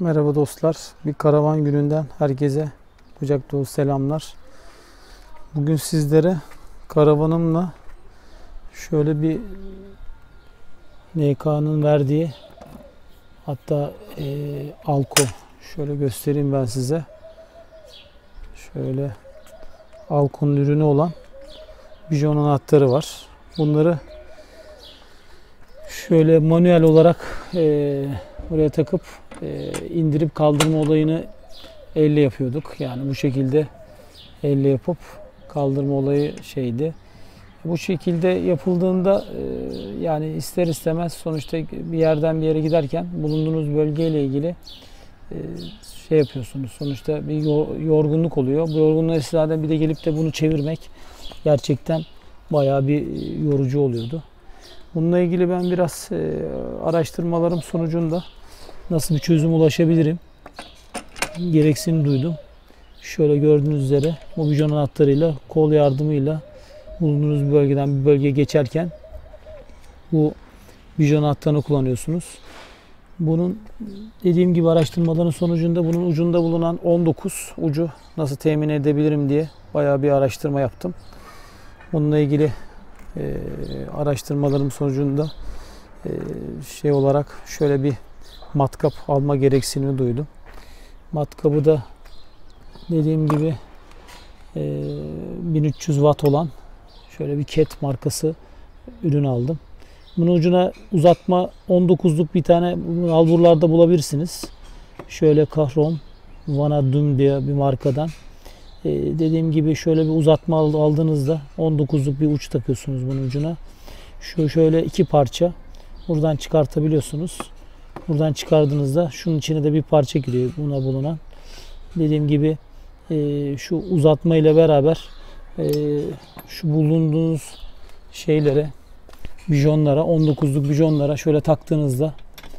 Merhaba dostlar. Bir karavan gününden herkese kucak dolu selamlar. Bugün sizlere karavanımla şöyle bir NK'nın verdiği, hatta Alko, şöyle göstereyim ben size. Şöyle Alko'nun ürünü olan bijon anahtarı var. Bunları şöyle manuel olarak buraya takıp indirip kaldırma olayını elle yapıyorduk. Yani bu şekilde elle yapıp kaldırma olayı şeydi. Bu şekilde yapıldığında yani ister istemez sonuçta bir yerden bir yere giderken bulunduğunuz bölgeyle ilgili şey yapıyorsunuz. Sonuçta bir yorgunluk oluyor. Bu yorgunluğu esnada bir de gelip de bunu çevirmek gerçekten bayağı bir yorucu oluyordu. Bununla ilgili ben biraz araştırmalarım sonucunda nasıl bir çözüm ulaşabilirim gereksinim duydum. Şöyle gördüğünüz üzere bu bijon anahtarıyla kol yardımıyla bulunduğunuz bir bölgeden bir bölgeye geçerken bu bijon anahtarını kullanıyorsunuz. Bunun dediğim gibi araştırmaların sonucunda bunun ucunda bulunan 19 ucu nasıl temin edebilirim diye bayağı bir araştırma yaptım. Bununla ilgili araştırmalarım sonucunda şey olarak şöyle bir matkap alma gereksinimi duydum. Matkabı da dediğim gibi 1300 watt olan şöyle bir Cat markası ürün aldım. Bunun ucuna uzatma 19'luk bir tane alburlarda bulabilirsiniz. Şöyle Kahrom Vanadum diye bir markadan. Dediğim gibi şöyle bir uzatma aldığınızda 19'luk bir uç takıyorsunuz bunun ucuna. Şu şöyle iki parça buradan çıkartabiliyorsunuz. Buradan çıkardığınızda şunun içine de bir parça giriyor buna bulunan. Dediğim gibi şu uzatma ile beraber şu bulunduğunuz şeylere, bijonlara, 19'luk bijonlara şöyle taktığınızda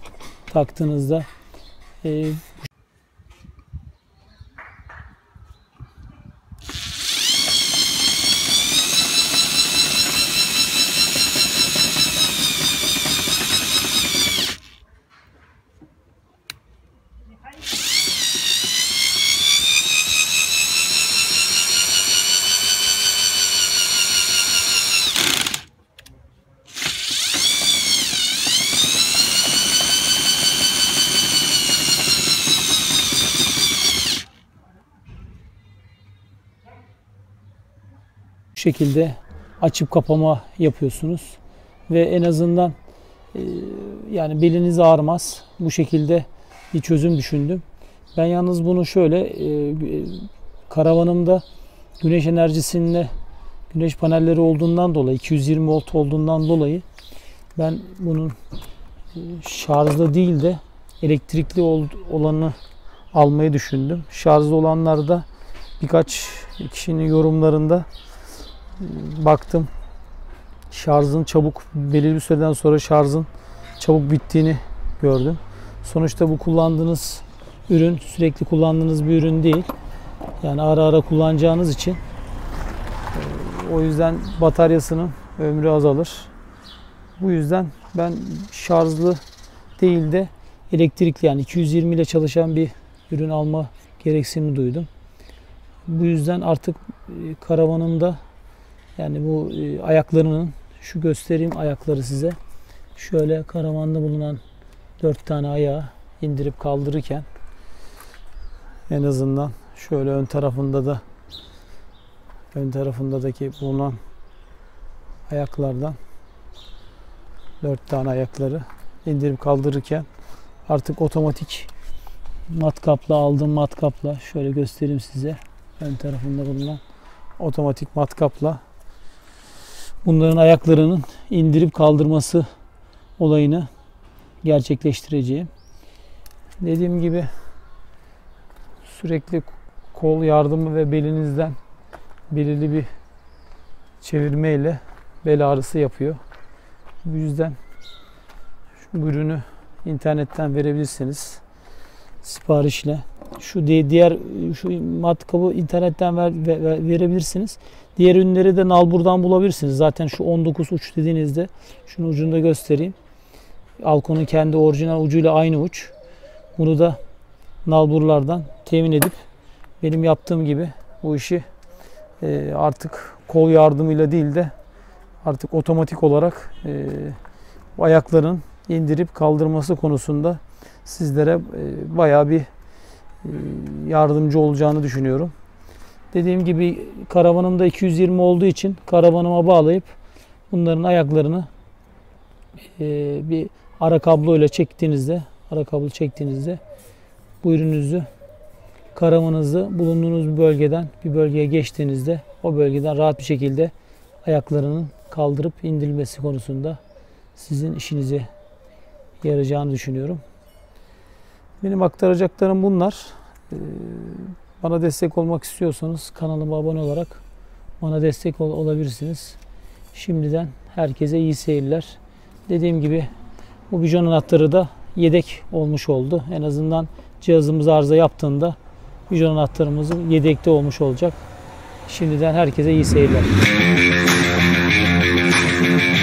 bu şekilde açıp kapama yapıyorsunuz ve en azından yani beliniz ağrımaz. Bu şekilde bir çözüm düşündüm. Ben yalnız bunu şöyle karavanımda güneş enerjisinde güneş panelleri olduğundan dolayı 220 volt olduğundan dolayı ben bunun şarjlı değil de elektrikli olanı almayı düşündüm. Şarjlı olanlarda birkaç kişinin yorumlarında baktım, şarjın çabuk, belirli bir süreden sonra şarjın çabuk bittiğini gördüm. Sonuçta bu kullandığınız ürün sürekli kullandığınız bir ürün değil. Yani ara ara kullanacağınız için o yüzden bataryasının ömrü azalır. Bu yüzden ben şarjlı değil de elektrikli, yani 220 ile çalışan bir ürün alma gereksinimi duydum. Bu yüzden artık karavanımda, yani bu ayaklarının, şu göstereyim ayakları size. Şöyle karavanda bulunan 4 tane ayağı indirip kaldırırken en azından şöyle ön tarafındaki bulunan ayaklardan 4 tane ayakları indirip kaldırırken artık otomatik matkapla, aldığım matkapla şöyle göstereyim size, ön tarafında bulunan otomatik matkapla bunların ayaklarının indirip kaldırması olayını gerçekleştireceğim. Dediğim gibi sürekli kol yardımı ve belinizden belirli bir çevirme ile bel ağrısı yapıyor. Bu yüzden şu ürünü internetten verebilirsiniz siparişle. Şu diğer şu matkabı internetten verebilirsiniz. Diğer ürünleri de nalburdan bulabilirsiniz. Zaten şu 19 uç dediğinizde şunu ucunda göstereyim. Alko'nun kendi orijinal ucuyla aynı uç. Bunu da nalburlardan temin edip benim yaptığım gibi bu işi artık kol yardımıyla değil de artık otomatik olarak ayakların indirip kaldırması konusunda sizlere bayağı bir yardımcı olacağını düşünüyorum. Dediğim gibi karavanımda 220 olduğu için karavanıma bağlayıp bunların ayaklarını bir ara kablo ile çektiğinizde bu ürününüzü karavanınızı bulunduğunuz bir bölgeden bir bölgeye geçtiğinizde o bölgeden rahat bir şekilde ayaklarının kaldırıp indirilmesi konusunda sizin işinize yarayacağını düşünüyorum. Benim aktaracaklarım bunlar. Bana destek olmak istiyorsanız kanalıma abone olarak bana destek olabilirsiniz. Şimdiden herkese iyi seyirler. Dediğim gibi bu bijon anahtarı da yedek olmuş oldu. En azından cihazımız arıza yaptığında bijon anahtarımız yedekte olmuş olacak. Şimdiden herkese iyi seyirler.